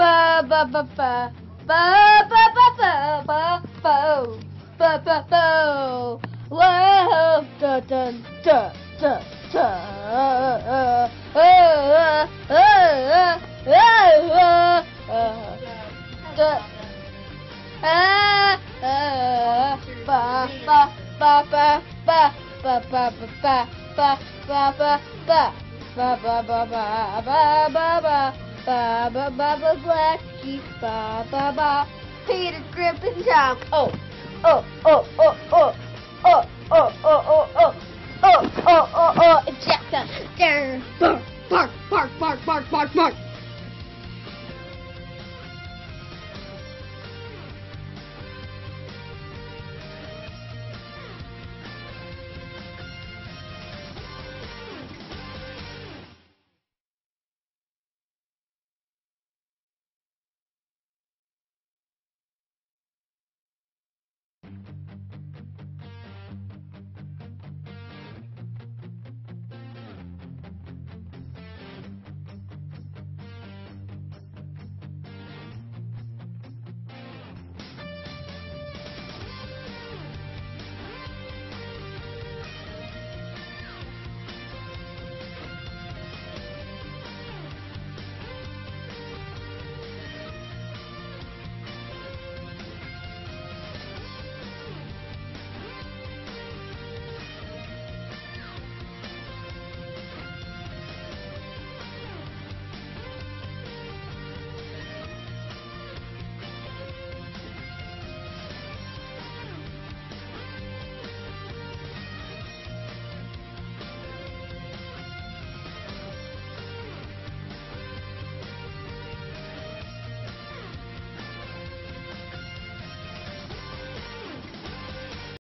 ba ba ba ba ba ba ba ba ba ba ba ba. Whoa, da da da da da. Ba ba ba ba ba ba ba ba ba ba ba ba ba. Ba ba ba ba ba ba ba ba ba ba ba black sheep ba ba ba Peter Griffin Tom. Oh oh oh oh